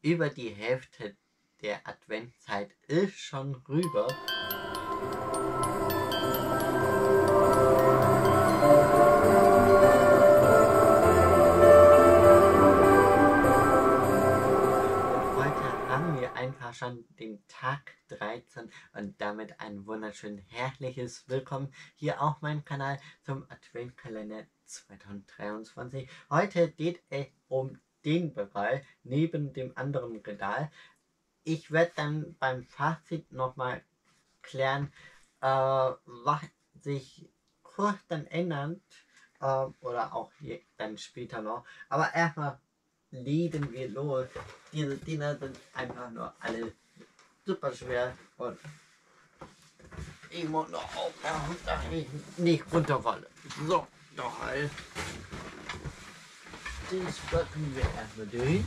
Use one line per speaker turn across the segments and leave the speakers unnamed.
über die Hälfte der Adventzeit ist schon rüber. Heute haben wir einfach schon den Tag 13 und damit ein wunderschön herrliches Willkommen hier auf meinem Kanal zum Adventkalender 2023. Heute geht es um den Bereich neben dem anderen Regal. Ich werde dann beim Fazit nochmal klären, was sich kurz dann ändert oder auch hier dann später noch. Aber erstmal legen wir los. Diese Dinger sind einfach nur alle super schwer und ich muss noch aufhören, dass ich nicht runterfalle. So, noch halt. Das packen wir erstmal durch.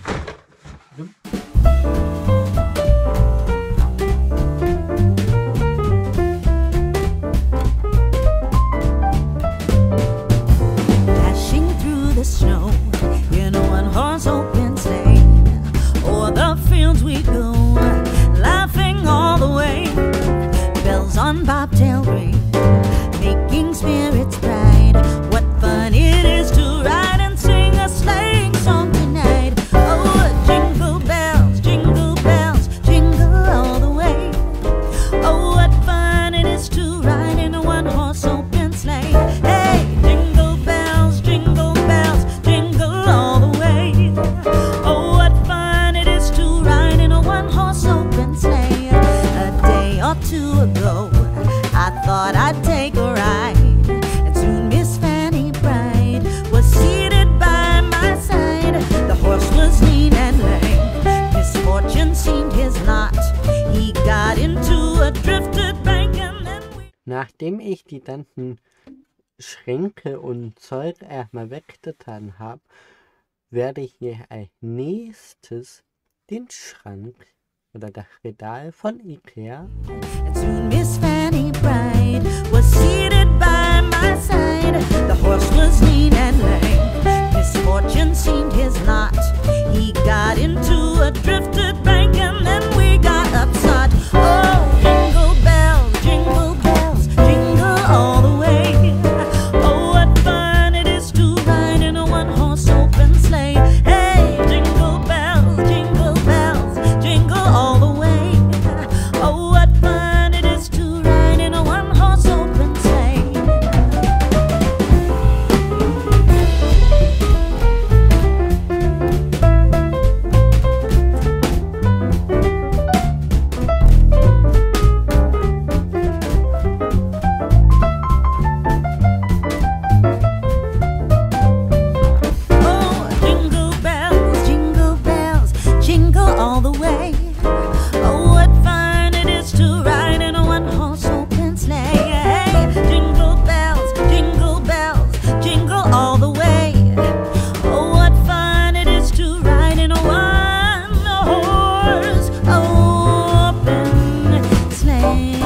Dashing through the snow in a one-horse open sleigh. O'er the fields we go, laughing all the way. Bells on bobtail ring, making spirits bright. What fun it is to ride and sing a sleighing song tonight. Oh, jingle bells, jingle all the way. Oh, what fun it is to ride in a one-horse open sleigh. Hey, jingle bells, jingle all the way. Oh, what fun it is to ride in a one-horse open sleigh. A day or two ago, I thought I'd take a ride, and soon Miss Fanny Bright was seated by my side. The horse was lean and lame, misfortune seemed his lot. He got into a drifted bank and then we...
Nachdem ich die ganzen Schränke und Zeug erstmal weggetan habe, werde ich hier als nächstes den Schrank oder das Regal von Ikea.
And soon Miss Fanny Bright was seated by my side. The horse was lean and lame, misfortune seemed his lot. He got into a drifted bank and then we got upset. Oh, jingle bells, jingle all the way. Oh, what fun it is to ride in a one-horse open sleigh. Hey, jingle bells, jingle all the way. Oh, what fun it is to ride in a one-horse open sleigh. Oh, jingle bells, jingle all the way. Oh, what fun it is to ride in a one-horse open sleigh. Hey, jingle bells, jingle all the way. Oh, what fun it is to ride in a one-horse open sleigh.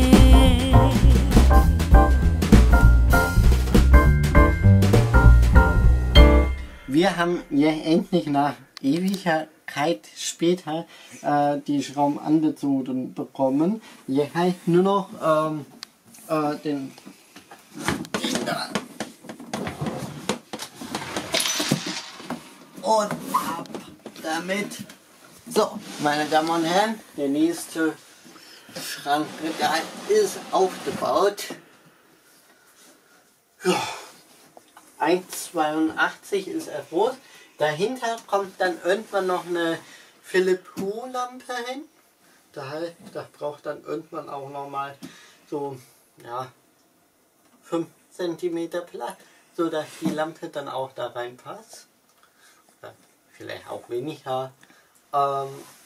Wir haben hier endlich nach ewiger Zeit später die Schrauben angezogen bekommen. Hier halt nur noch den da. Und ab damit. So, meine Damen und Herren, der nächste Schrankregal ist aufgebaut. Ja. 1,82 ist er groß. Dahinter kommt dann irgendwann noch eine Philips Hue-Lampe hin. Das braucht dann irgendwann auch noch mal so, ja, 5 cm Platz, so dass die Lampe dann auch da reinpasst. Oder vielleicht auch weniger. Ja,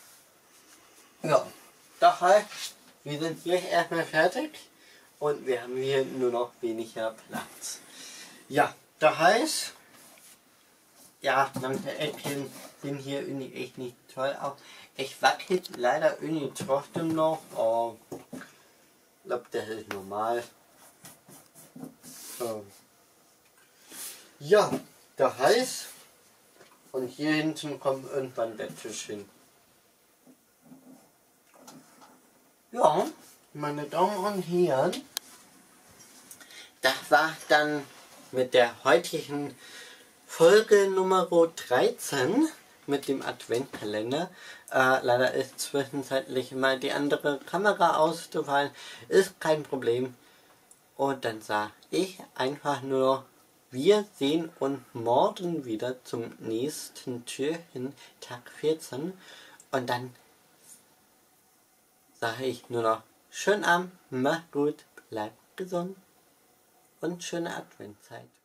das heißt, wir sind hier erstmal fertig und wir haben hier nur noch weniger Platz. Ja, das heißt, ja, manche Ecken sehen hier irgendwie echt nicht toll aus. Ich wackelt leider irgendwie trotzdem noch. Oh, ich glaube, das ist normal. Ja, das heißt, und hier hinten kommt irgendwann der Tisch hin. Ja, meine Damen und Herren, das war dann mit der heutigen Folge Nummer 13 mit dem Adventkalender. Leider ist zwischenzeitlich mal die andere Kamera ausgefallen. Ist kein Problem. Und dann sage ich einfach nur, wir sehen uns morgen wieder zum nächsten Türchen, Tag 14. Und dann sage ich nur noch, schönen Abend, macht gut, bleibt gesund und schöne Adventszeit.